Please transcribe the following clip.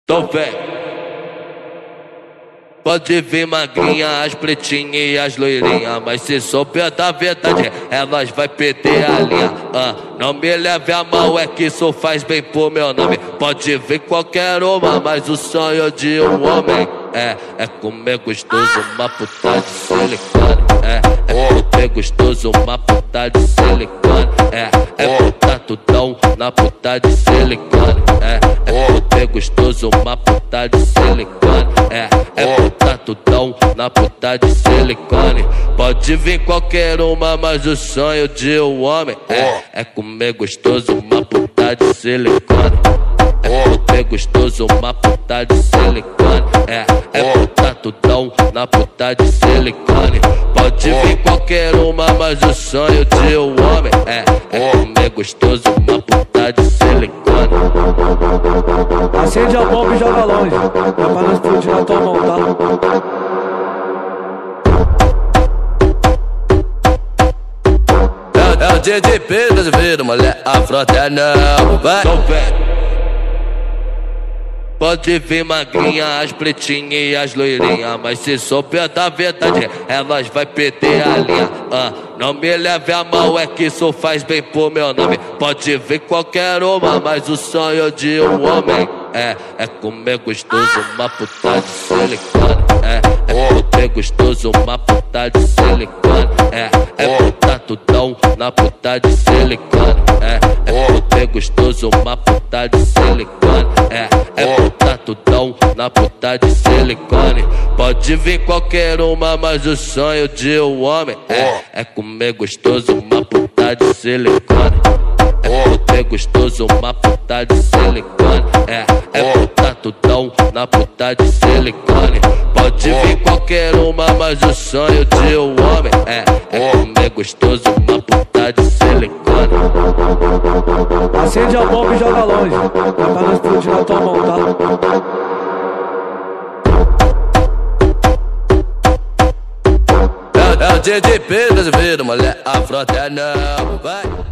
Então vem. Pode vir magrinha, as pretinhas e as loirinhas, mas se souber da verdade, elas vai perder a linha. Não me leve a mal, é que isso faz bem pro meu nome. Pode vir qualquer uma, mas o sonho de um homem é comer gostoso uma puta de silicone. É comer gostoso uma puta de silicone. É botar tudão na puta de silicone. É comer gostoso uma puta de silicone. É botar tudão na puta de silicone. Pode vir qualquer uma, mas o sonho de um homem é comer gostoso uma puta de silicone. É comer gostoso uma puta de silicone. É botar tudão na puta de silicone. Pode vir qualquer uma, mas o sonho de um homem é comer gostoso uma puta de silicone. Acende a bomba e joga longe, é pra não explodir na tua mão, tá? É o dia de peso, vira mulher, a frota é não, vai. Pode vir magrinha, as pretinhas e as loirinhas, mas se souber da verdade, elas vai perder a linha. Não me leve a mal, é que isso faz bem pro meu nome. Pode vir qualquer uma, mas o sonho de um homem é comer gostoso uma puta de silicone. É comer gostoso uma puta de silicone. É botar tudão na puta de silicone. É comer gostoso uma puta de silicone. É botar tudão na puta de silicone. Pode vir qualquer uma, mas o sonho de um homem é comer gostoso uma puta de silicone. É comer gostoso uma puta de silicone. É botar tudão na puta de silicone. Pode vir qualquer uma, mas o sonho de um homem é comer gostoso uma puta de silicone. Acende a bomba e joga longe, é pra não explodir na tua mão, tá? É o dia de peso, vira mulher, a frota é não, vai.